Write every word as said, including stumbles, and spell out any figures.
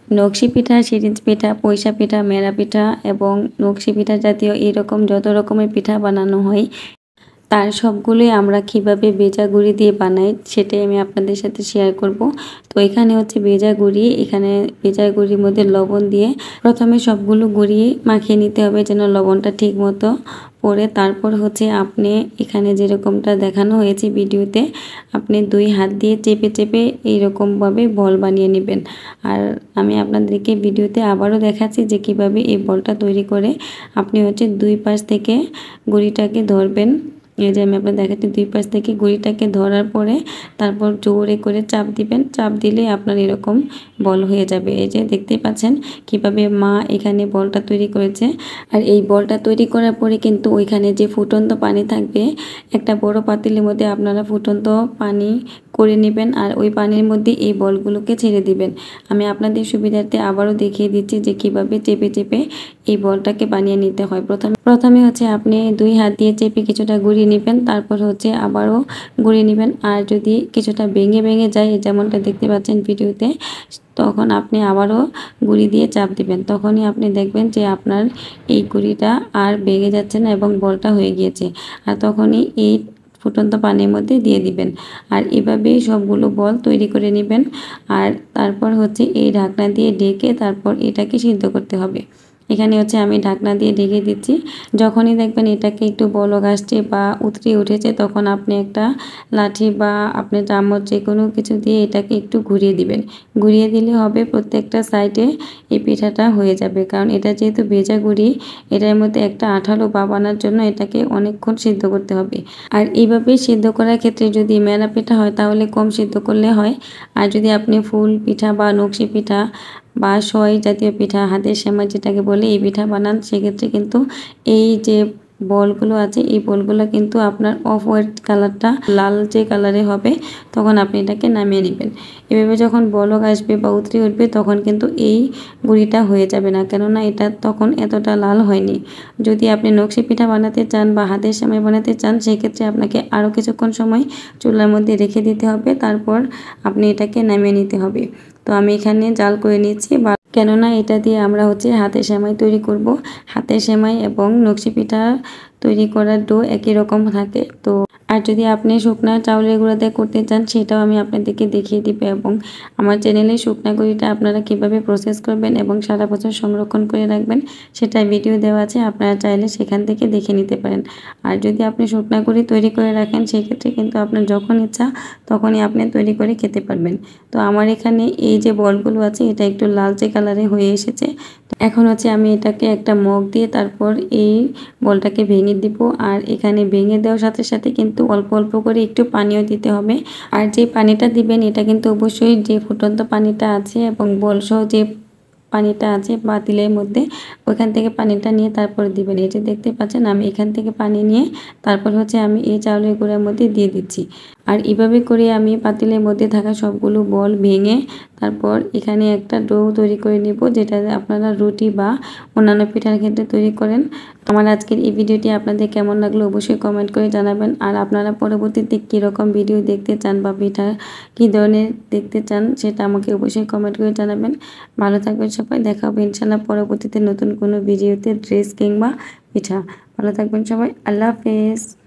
নকশি পিঠা, সিরিঞ্জ পিঠা, পয়সা পিঠা, মেরা পিঠা এবং নকশি পিঠা জাতীয় এরকম যত রকমের পিঠা বানানো হয় তার সবগুলোই আমরা কিভাবে ভেজা গুঁড়ি দিয়ে বানাই সেটাই আমি আপনাদের সাথে শেয়ার করব। তো এখানে হচ্ছে ভেজা গুঁড়ি, এখানে ভেজা গুঁড়ির মধ্যে লবণ দিয়ে প্রথমে সবগুলো গুঁড়ি মাখিয়ে নিতে হবে যেন লবণটা ঠিক মতো পরে। তারপর হচ্ছে আপনি এখানে যেরকমটা দেখানো হয়েছে ভিডিওতে, আপনি দুই হাত দিয়ে চেপে চেপে এইরকমভাবে বল বানিয়ে নেবেন। আর আমি আপনাদেরকে ভিডিওতে আবারও দেখাচ্ছি যে কিভাবে এই বলটা তৈরি করে। আপনি হচ্ছে দুই পাশ থেকে গুঁড়িটাকে ধরবেন। এই যে আমি আপনাদের দেখাচ্ছি, দুই পাশ থেকে গুঁড়িটাকে ধরার পরে তারপর জোরে করে চাপ দিবেন। চাপ দিলে আপনার এরকম বল হয়ে যাবে। এই যে দেখতেই পাচ্ছেন কিভাবে মা এখানে বলটা তৈরি করেছে। আর এই বলটা তৈরি করার পরে কিন্তু ওইখানে যে ফুটন্ত পানি থাকবে, একটা বড় পাতিলের মধ্যে আপনারা ফুটন্ত পানি করে নেবেন আর ওই পানির মধ্যে এই বলগুলোকে ছেড়ে দিবেন। আমি আপনাদের সুবিধার্থে আবারও দেখিয়ে দিচ্ছি যে কিভাবে চেপে চেপে এই বলটাকে বানিয়ে নিতে হয়। প্রথমে প্রথমে হচ্ছে আপনি দুই হাত দিয়ে চেপে কিছুটা গুঁড়িয়ে নেবেন, তারপর হচ্ছে আবারও গুঁড়িয়ে নেবেন। আর যদি কিছুটা ভেঙে ভেঙে যায় যেমনটা দেখতে পাচ্ছেন ভিডিওতে, তখন আপনি আবারও গুঁড়ি দিয়ে চাপ দিবেন। তখনই আপনি দেখবেন যে আপনার এই গুঁড়িটা আর ভেঙে যাচ্ছে না এবং বলটা হয়ে গিয়েছে। আর তখনই এই ফুটন্ত পানির মধ্যে দিয়ে দিবেন। আর এভাবেই সবগুলো বল তৈরি করে নেবেন। আর তারপর হচ্ছে এই ঢাকনা দিয়ে ঢেকে তারপর এটাকে সিদ্ধ করতে হবে। এখানে হচ্ছে আমি ঢাকনা দিয়ে ঢেকে দিচ্ছি। যখনই দেখবেন এটাকে একটু বলক আসছে বা উতরে উঠেছে, তখন আপনি একটা লাঠি বা আপনি চামচ যে কোনো কিছু দিয়ে এটাকে একটু ঘুরিয়ে দিবেন। ঘুরিয়ে দিলে হবে প্রত্যেকটা সাইডে এই পিঠাটা হয়ে যাবে। কারণ এটা যেহেতু ভেজা গুঁড়ি, এটার মধ্যে একটা আঠালো ভাব আনার জন্য এটাকে অনেকক্ষণ সিদ্ধ করতে হবে। আর এইভাবে সিদ্ধ করার ক্ষেত্রে যদি মেরা পিঠা হয় তাহলে কম সিদ্ধ করলে হয়। আর যদি আপনি ফুল পিঠা বা নকশি পিঠা বা সয় জাতীয় পিঠা, হাতের সেমাই যেটাকে বলে, এই পিঠা বানান, সেক্ষেত্রে কিন্তু এই যে বলগুলো আছে এই বলগুলো কিন্তু আপনার অফ হোয়াইট কালারটা লালচে কালারে হবে। তখন আপনি এটাকে নামিয়ে নেবেন। এভাবে যখন বলক আসবে বা উতরে উঠবে তখন কিন্তু এই গুঁড়িটা হয়ে যাবে না, কেননা এটা তখন এতটা লাল হয়নি। যদি আপনি নকশি পিঠা বানাতে চান বা হাতের সেমাই বানাতে চান, সেক্ষেত্রে আপনাকে আরও কিছুক্ষণ সময় চুলার মধ্যে রেখে দিতে হবে। তারপর আপনি এটাকে নামিয়ে নিতে হবে। তো আমি এখানে জাল করে নিচ্ছি, বা কেননা এটা দিয়ে আমরা হচ্ছে হাতের সেমাই তৈরি করব। হাতের সেমাই এবং নকশি পিঠা তৈরি করার ডো একই রকম থাকে। তো আর যদি আপনি শুকনা চাউলের গুঁড়াতে করতে চান সেটাও আমি আপনাদেরকে দেখিয়ে দিব। এবং আমার চ্যানেলে শুকনা গুঁড়িটা আপনারা কিভাবে প্রসেস করবেন এবং সারা বছর সংরক্ষণ করে রাখবেন সেটা ভিডিও দেওয়া আছে, আপনারা চাইলে সেখান থেকে দেখে নিতে পারেন। আর যদি আপনি শুকনা গুঁড়ি তৈরি করে রাখেন সেক্ষেত্রে কিন্তু আপনার যখন ইচ্ছা তখনই আপনি তৈরি করে খেতে পারবেন। তো আমার এখানে এই যে বলগুলো আছে এটা একটু লালচে কালারে হয়ে এসেছে। এখন হচ্ছে আমি এটাকে একটা মগ দিয়ে তারপর এই বলটাকে ভেঙে দিব। আর এখানে ভেঙে দেওয়ার সাথে সাথে কিন্তু অল্প অল্প করে একটু পানিও দিতে হবে। আর যে পানিটা দিবেন এটা কিন্তু অবশ্যই যে ফুটন্ত পানিটা আছে এবং বলসহ যে পানিটা আছে পাতিলের মধ্যে, ওইখান থেকে পানিটা নিয়ে তারপর দিবেন। এই যে দেখতে পাচ্ছেন আমি এখান থেকে পানি নিয়ে তারপর হচ্ছে আমি এই চাউলের গুঁড়ার মধ্যে দিয়ে দিচ্ছি। আর এভাবে করে আমি পাতিলের মধ্যে থাকা সবগুলো বল ভেঙে তারপর এখানে একটা ডো তৈরি করে নিব, যেটা আপনারা রুটি বা অন্যান্য পিঠার ক্ষেত্রে তৈরি করেন। আমার আজকের এই ভিডিওটি আপনাদের কেমন লাগলো অবশ্যই কমেন্ট করে জানাবেন। আর আপনারা পরবর্তীতে কীরকম ভিডিও দেখতে চান বা পিঠা কী ধরনের দেখতে চান সেটা আমাকে অবশ্যই কমেন্ট করে জানাবেন। ভালো থাকবেন সবাই, দেখা হবে ইনশাল্লাহ পরবর্তীতে নতুন কোনো ভিডিওতে, ড্রেস কিংবা পিঠা। ভালো থাকবেন সবাই, আল্লাহ হাফেজ।